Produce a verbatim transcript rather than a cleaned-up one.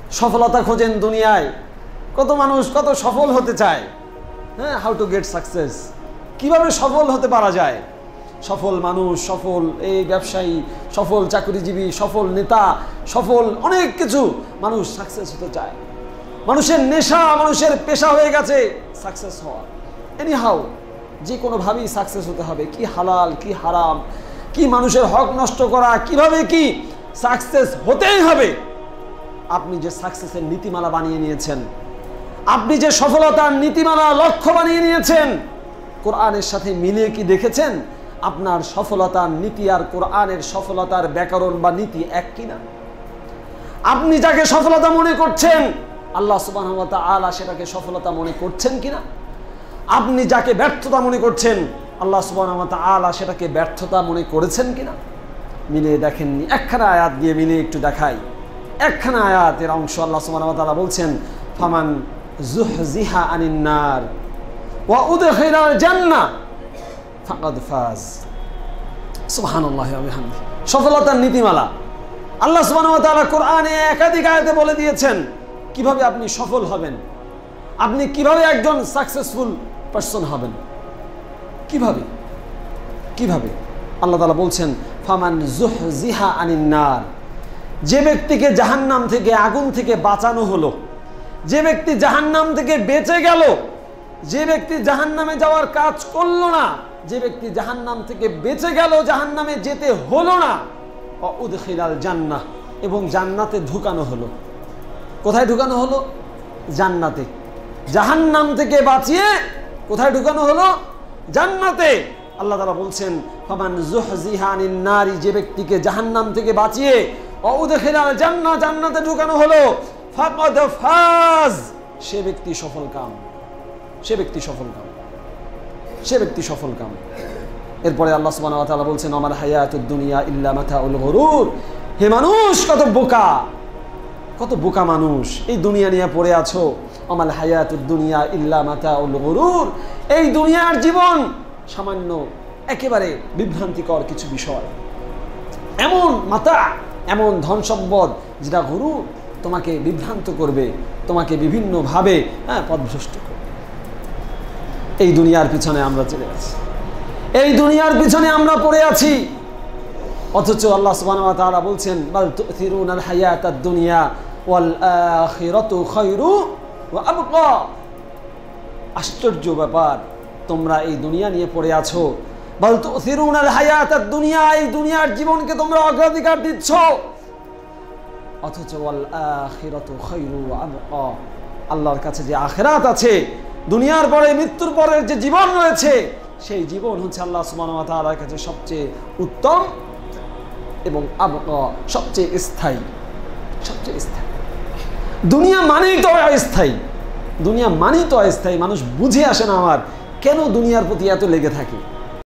সফলতা খোঁজেন দুনিয়ায়, কত মানুষ কত সফল হতে চায়। হ্যাঁ, হাউ টু গেট সাকসেস, কিভাবে সফল হতে পারা যায়। সফল মানুষ, সফল এই ব্যবসায়ী, সফল চাকরিজীবী, সফল নেতা, সফল অনেক কিছু মানুষ সাকসেস হতে চায়। মানুষের নেশা, মানুষের পেশা হয়ে গেছে সাকসেস হওয়া। এনি হাউ, যে কোনোভাবেই সাকসেস হতে হবে। কি হালাল, কি হারাম, কি মানুষের হক নষ্ট করা, কিভাবে কি সাকসেস হতেই হবে। আপনি যে সাকসেসের নীতিমালা বানিয়ে নিয়েছেন, আপনি যে সফলতার নীতিমালা লক্ষ্য বানিয়ে নিয়েছেন, কোরআনের সাথে মিলিয়ে কি দেখেছেন আপনার সফলতার নীতি আর কোরআনের সফলতার ব্যাকরণ বা নীতি এক কিনা? আপনি যাকে সফলতা মনে করছেন আল্লাহ সুবহানাহু ওয়া তাআলা সেটাকে সফলতা মনে করছেন কিনা? আপনি যাকে ব্যর্থতা মনে করছেন আল্লাহ সুবহানাহু ওয়া তাআলা সেটাকে ব্যর্থতা মনে করেছেন কিনা? মিলিয়ে দেখেননি। একখানা আয়াত দিয়ে মিলিয়ে একটু দেখাই। একখানা আয়াতের অংশ আল্লাহ সুবহানাহু ওয়া তাআলা বলছেন, ফামান যুহজিহা আনিন নার ওয়া উদখিলাল জান্নাহ ফাকাদ ফাজ। সুবহানাল্লাহি ওয়া বিহামদিহি। সফলতার নীতিমালা আল্লাহ সুবহানাহু ওয়া তাআলা কোরআনে একাধিক আয়াতে বলে দিয়েছেন কিভাবে আপনি সফল হবেন, আপনি কিভাবে একজন সাকসেসফুল পারসন হবেন। কিভাবে কিভাবে আল্লাহ তাআলা বলছেন, ফামান যুহজিহা আনিন নার, যে ব্যক্তিকে জাহান্নাম থেকে, আগুন থেকে বাঁচানো হলো, যে ব্যক্তি জাহান্নাম থেকে বেঁচে গেল, যে ব্যক্তি জাহান্নামে যাওয়ার কাজ করলো না, যে ব্যক্তি জাহান্নাম থেকে বেঁচে গেল, জাহান্নামে যেতে হলো না, উদখিলাল জান্নাহ, এবং জান্নাতে ঢুকানো হলো। কোথায় ঢুকানো হলো? জান্নাতে। জাহান্নাম থেকে বাঁচিয়ে কোথায় ঢুকানো হলো? জান্নাতে। আল্লাহ তাআলা বলছেন, ফামান যুহজিহা আনিন নারি, যে ব্যক্তিকে জাহান্নাম থেকে বাঁচিয়ে উদখিলাল জান্নাহ, জান্নাতে ঢুকানো হলো, ফাকাদ ফাজ, সে ব্যক্তি সফল কাম, সে ব্যক্তি সফল কাম, সে ব্যক্তি সফল কাম। এরপরে আল্লাহ সুবহানাহু ওয়া তাআলা বলছেন, আমার হায়াতুদ দুনিয়া ইল্লা মাতাউল গুরুর। হে মানুষ, কত বোকা, কত বোকা মানুষ এই দুনিয়া নিয়ে পড়ে আছো। আমাল হায়াতুদ দুনিয়া ইল্লা মাতাউল গুরুর, এই দুনিয়ার জীবন সামান্য একেবারে বিভ্রান্তিকর কিছু বিষয়, এমন মাতা, এমন ধন সম্পদ যেটা গুরু তোমাকে বিভ্রান্ত করবে, তোমাকে বিভিন্নভাবে হ্যাঁ পথভ্রষ্ট করবে। এই দুনিয়ার পিছনে আমরা চলে আছি, এই দুনিয়ার পিছনে আমরা পড়ে আছি। অথচ আল্লাহ সুবহানাহু ওয়া তাআলা বলছেন, বাল তুথিরুনাল হায়াতাদ দুনিয়া ওয়াল আখিরাতু খায়রু ওয়া আবকা। আশ্চর্য ব্যাপার, তোমরা এই দুনিয়া নিয়ে পড়ে আছো, বাল তুথিরুনাল হায়াতাদ দুনিয়া, এই দুনিয়ার জীবনকে তোমরা অগ্রাধিকার দিচ্ছ, অথচ ওয়াল আখিরাতু খায়রু ওয়া আবকা, আল্লাহর কাছে যে আখিরাত আছে, দুনিয়ার পরে মৃত্যুর পরের যে জীবন রয়েছে, সেই জীবন হচ্ছে আল্লাহ সুবহানাহু ওয়া তাআলার কাছে সবচেয়ে উত্তম এবং আবকা, সবচেয়ে স্থায়ী, সবচেয়ে স্থায়ী। দুনিয়া মানেই তো অস্থায়ী, দুনিয়া মানেই তো অস্থায়ী। মানুষ বুঝে আসে না আমার কেন দুনিয়ার প্রতি এত লেগে থাকে।